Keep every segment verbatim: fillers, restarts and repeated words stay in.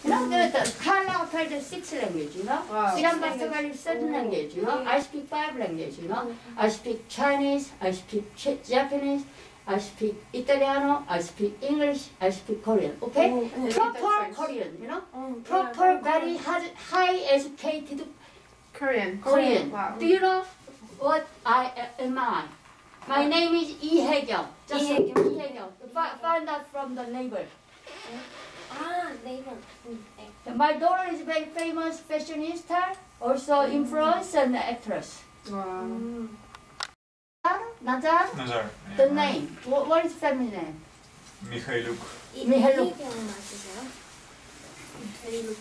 You know, the, the Karl Lagerfeld six language, you know? Wow. Sinan Basagari seven language, you know? I speak five language, you know? I speak Chinese, I speak Ch Japanese, I speak Italiano, I speak English, I speak Korean, okay? Oh, and Proper Korean, you know? Oh, Proper, yeah, very high, high educated Korean. Korean. Wow. Do you know what I am I? My name is Lee Hae-kyung. Just Lee Hae-kyung. Lee Hae-kyung. Fi- Find out from the neighbor. 아, 네이버. 응, 네. My daughter is very famous fashionista, also influencer and actress. Wow. 음. Nazar? Nazar. The Yeah. name. What, what is family name? Mikhailuk. 이 미헬로. 이혜경 맞으세요? 미헬로.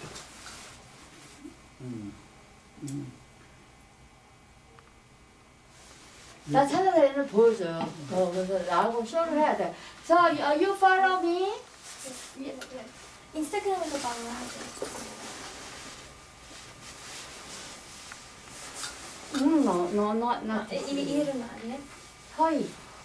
음. 음. 나 찾아다니는 보여줘요. 어, 그래서 나하고 쇼를 해야 돼. So, uh, you follow me? 인스타그램에서 방을 하죠. 음, no, no, not, not. 이 이- 이름 아니에요? 허이.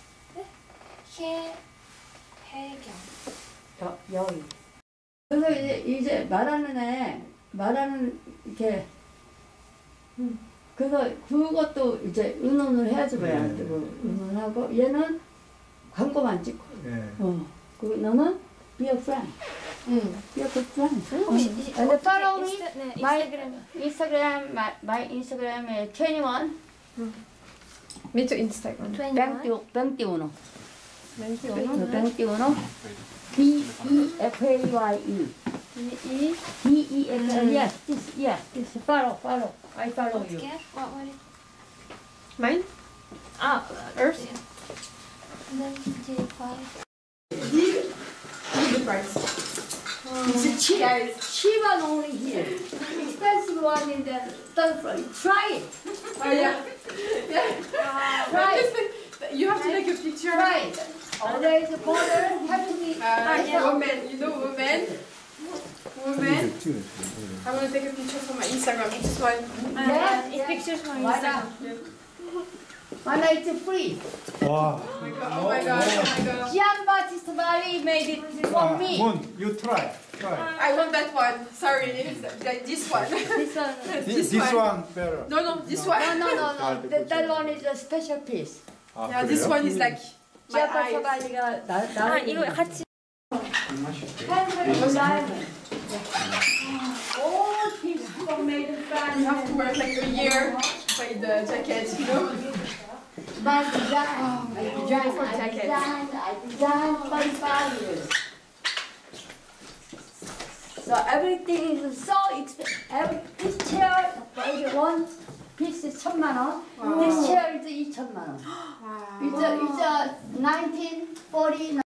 혜 혜경. 여, 여의. 그래서 이제, 이제 말하는 애, 말하는, 이렇게, 음, 그래서 그것도 이제 의논을 해야지 뭐야. 네. 그 의논하고, 얘는 광고만 찍고, 예. 어, 그 너는 be a friend, 음. be a good friend. 혹시 음. 이- And 어떻게 follow me. 인스타, 네, My 인스타그램. Instagram, my, my Instagram is twenty-one, Me too, Instagram. twenty, twenty-one, twenty-one. twenty-one, B E F A Y E. 이 B E F A Y E. Yes, this, yes, this, follow, follow. I follow you. 어떻게? What what is? Mine? 아, Earth? identify. The price. It's cheap. Cheap and only here. Expensive one in the third floor. Try it. Oh yeah. Yeah. Try it. Listen, you have to take a picture. Try it. Always the border have to be. Uh, yeah. Woman, you know woman. Woman. 찍어, 찍어. I want to take a picture for my Instagram. This one. Yeah, It's pictures from Why Instagram. not? Why not? It's free. 와. Oh my god. Oh my god. Oh my god. Giambattista Valli made it for me. 문, you try. Try. I want that one. Sorry, like this one. This one. This, this one better. No, no, this one. No, no, no, no. That, that one is a special piece. 아, Yeah, this 그래요? one is like my Giambattista eyes. Valli가 나 아, 나. 이거 같이. Handmade diamond. All pieces are made in You France. have to work like a year by the jacket, you know. My design, I designed, beautiful I jacket. designed, I designed twenty-five years. So everything is so expensive. Every this chair, one piece is 천만 원. This chair is 이천만 원. Wow. It's a, it's a nineteen forty.